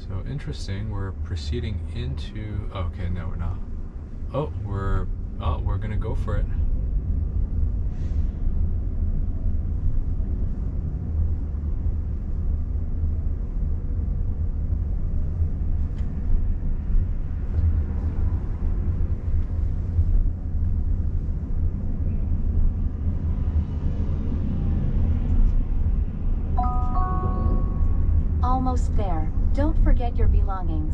So interesting, we're proceeding into, okay, no we're not. We're gonna go for it. Almost there. Don't forget your belongings.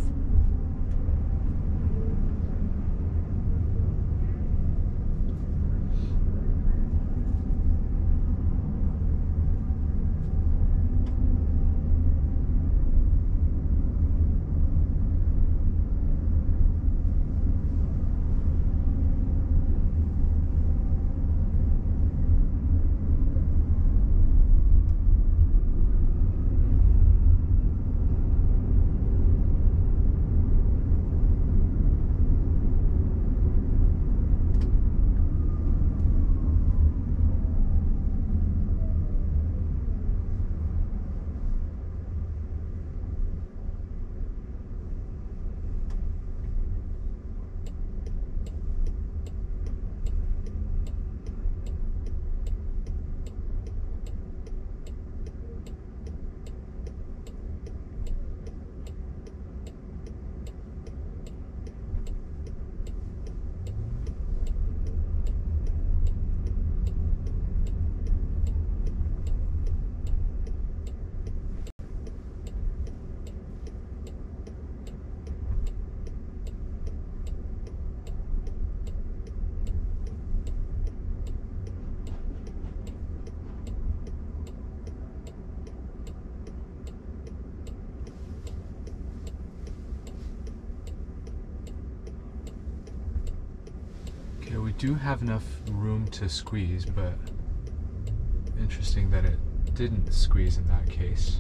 Okay, we do have enough room to squeeze, but interesting that it didn't squeeze in that case.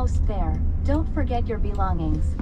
Almost there. Don't forget your belongings.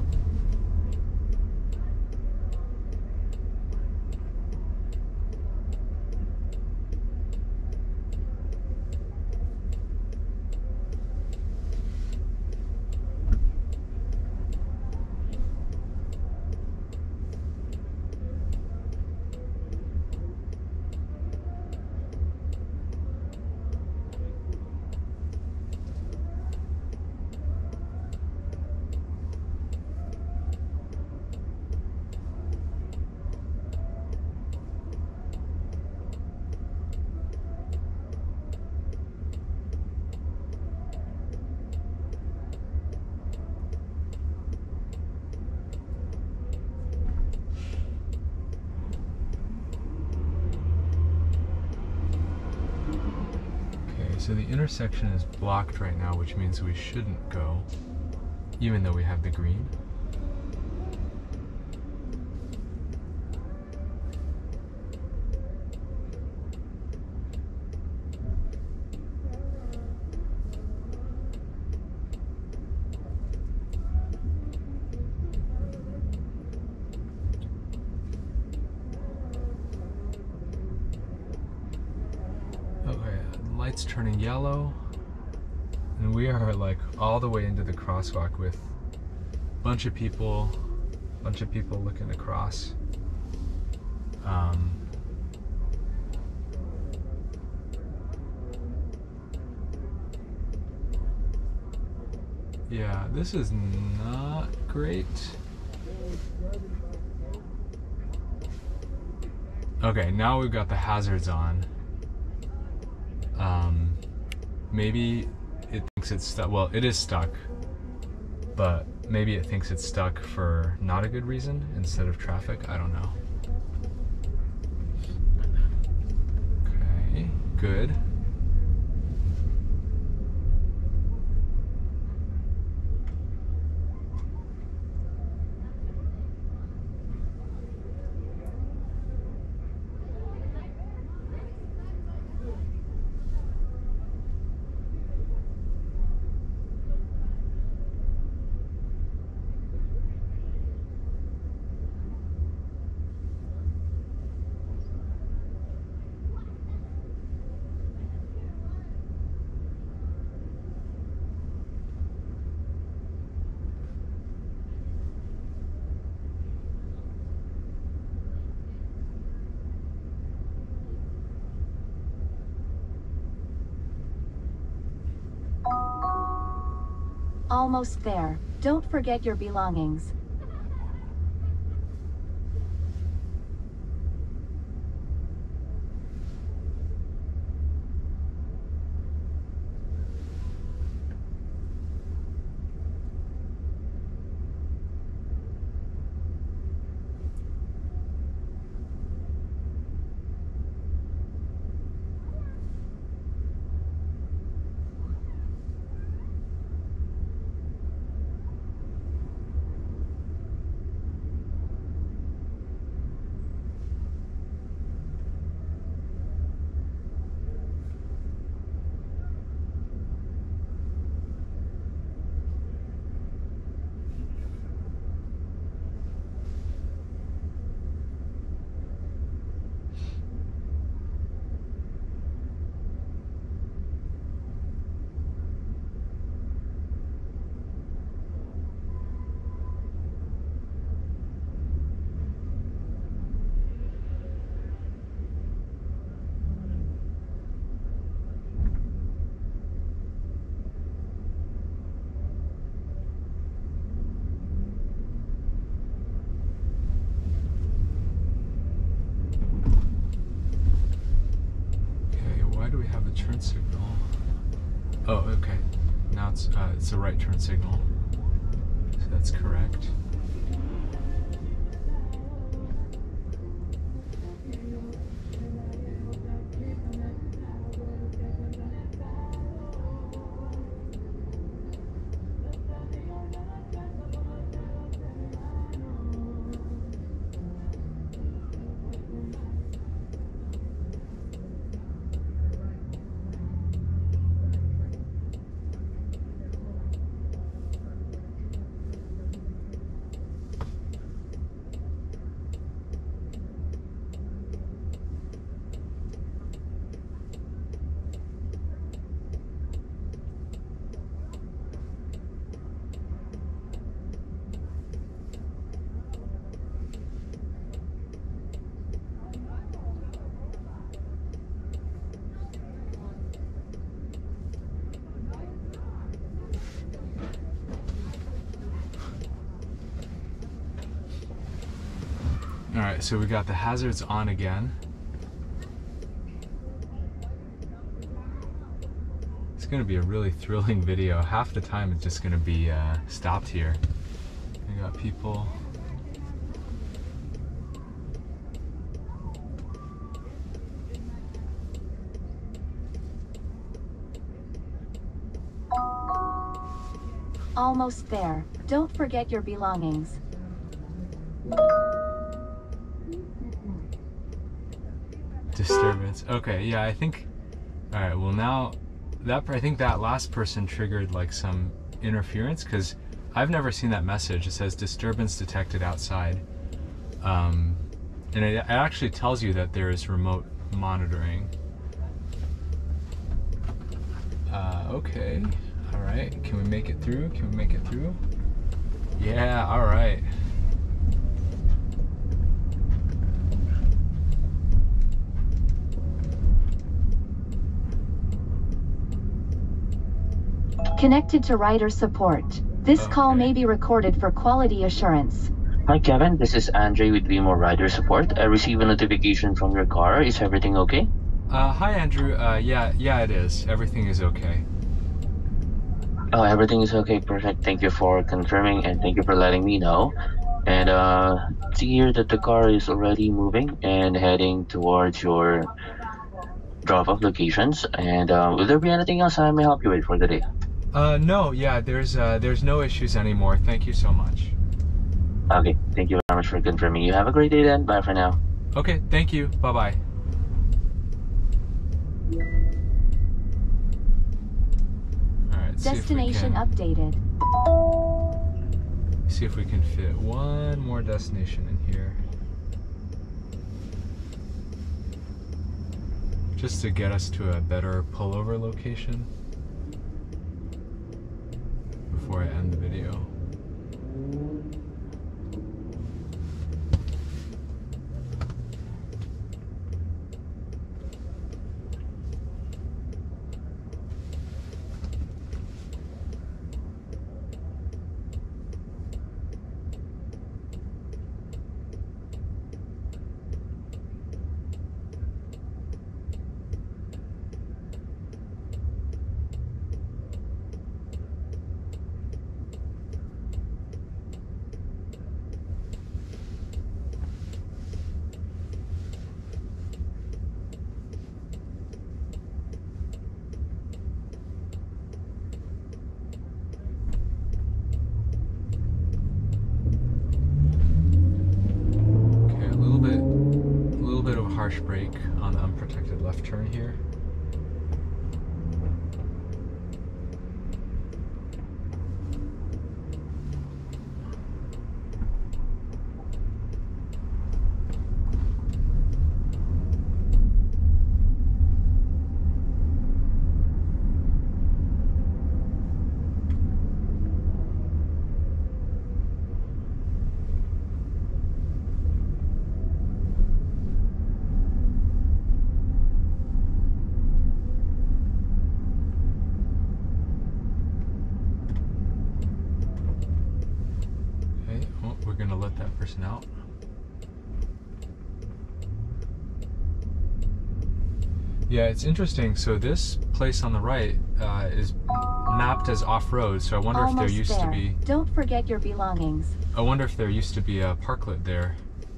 So the intersection is blocked right now, which means we shouldn't go, even though we have the green. Lights turning yellow, and we are like all the way into the crosswalk with a bunch of people looking across. Yeah, this is not great. Okay, now we've got the hazards on. Maybe it thinks it's stuck. Well, it is stuck, but maybe it thinks it's stuck for not a good reason instead of traffic. I don't know. Okay, good. Almost there. Don't forget your belongings. Turn signal. Oh, okay. Now it's a right turn signal. So that's correct. Alright, so we got the hazards on again. It's gonna be a really thrilling video. Half the time it's just gonna be stopped here. We got people. Almost there. Don't forget your belongings. Disturbance. Okay, yeah, I think. All right, well now, I think that last person triggered like some interference because I've never seen that message. It says disturbance detected outside, and it actually tells you that there is remote monitoring. Okay. All right. Can we make it through? Can we make it through? Yeah. All right. Connected to rider support. This call may be recorded for quality assurance. Hi Kevin, this is Andre with Waymo Rider Support. I received a notification from your car. Is everything okay? Hi Andrew. Yeah, it is. Everything is okay. Oh, everything is okay. Perfect. Thank you for confirming and thank you for letting me know. And see here that the car is already moving and heading towards your drop-off locations. And will there be anything else I may help you with for the day? No, yeah, there's no issues anymore. Thank you so much. Okay, thank you very much for confirming. You have a great day then. Bye for now. Okay, thank you. Bye-bye. Alright, Destination updated. See if we can fit one more destination in here. Just to get us to a better pullover location before I end the video. Harsh brake on the unprotected left turn here. We're gonna let that person out. Yeah, it's interesting. So this place on the right is mapped as off-road. So I wonder if there used to be. Don't forget your belongings. I wonder if there used to be a parklet there.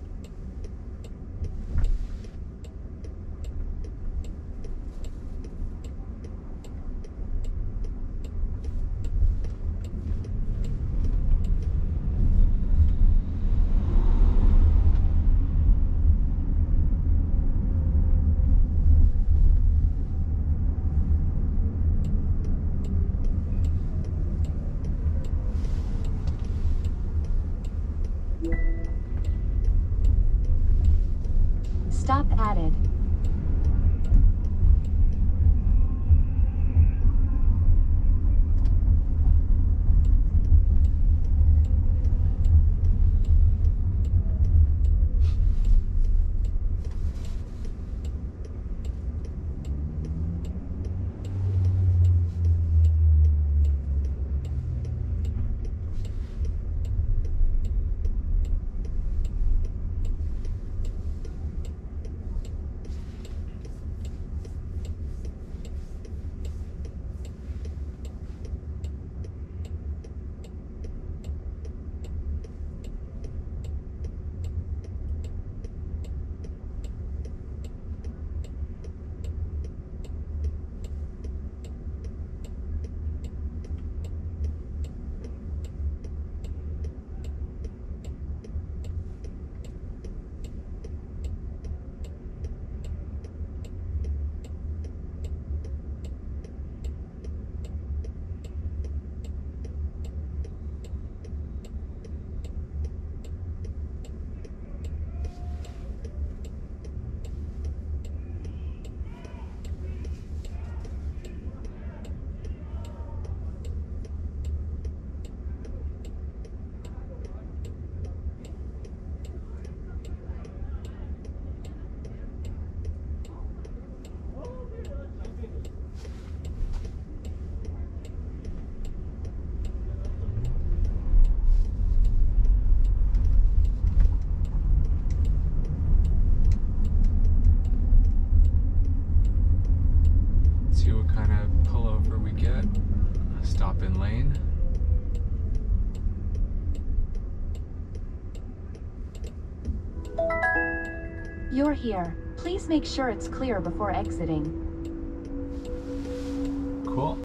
Stop added. see what kind of pullover we get. Stop in lane. You're here. Please make sure it's clear before exiting. Cool.